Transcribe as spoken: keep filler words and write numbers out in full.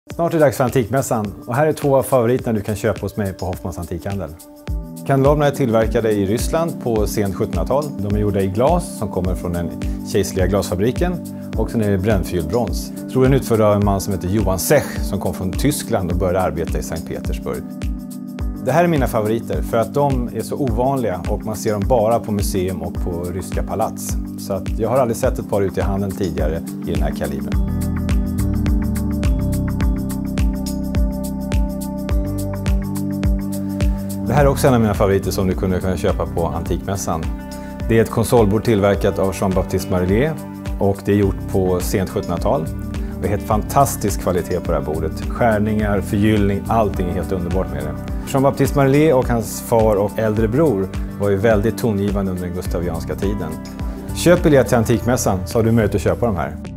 Snart är det dags för Antikmässan och här är två av favoriterna du kan köpa hos mig på Hoffmans Antikhandel. Kandelablarna är tillverkade i Ryssland på sent sjuttonhundratal. De är gjorda i glas som kommer från den kejserliga glasfabriken och sen är det brännförgylld brons. Troligen utförd av en man som heter Johann Sech som kom från Tyskland och började arbeta i Sankt Petersburg. Det här är mina favoriter för att de är så ovanliga och man ser dem bara på museum och på ryska palats. Så att jag har aldrig sett ett par ute i handeln tidigare i den här kalibern. Det här är också en av mina favoriter som du kunde kunna köpa på Antikmässan. Det är ett konsolbord tillverkat av Jean-Baptiste Marlier och det är gjort på sent sjuttonhundratal. Det är helt fantastisk kvalitet på det här bordet. Skärningar, förgyllning, allting är helt underbart med det. Jean-Baptiste Marlier och hans far och äldre bror var ju väldigt tongivande under den gustavianska tiden. Köp biljett till Antikmässan så har du möjlighet att köpa de här.